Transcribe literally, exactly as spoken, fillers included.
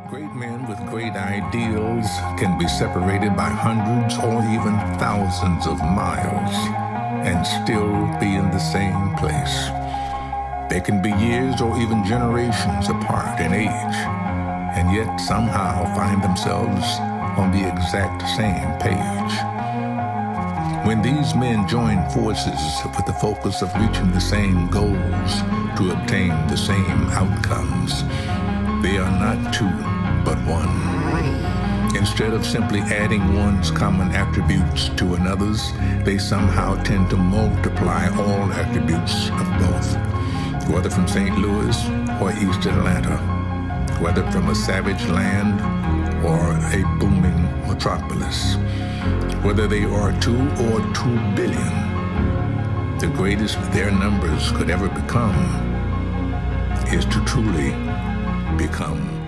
Great men with great ideals can be separated by hundreds or even thousands of miles and still be in the same place. They can be years or even generations apart in age, and yet somehow find themselves on the exact same page. When these men join forces with the focus of reaching the same goals to obtain the same outcomes, they are not two, but one. Instead of simply adding one's common attributes to another's, they somehow tend to multiply all attributes of both. Whether from Saint Louis or East Atlanta, whether from a savage land or a booming metropolis, whether they are two or two billion, the greatest their numbers could ever become is to truly become